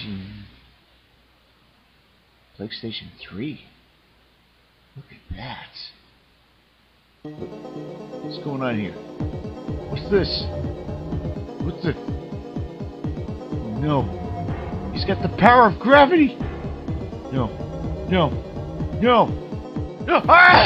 PlayStation 3. Look at that. What's going on here? What's this? What's the... No. He's got the power of gravity! No. No. No! No! Ah!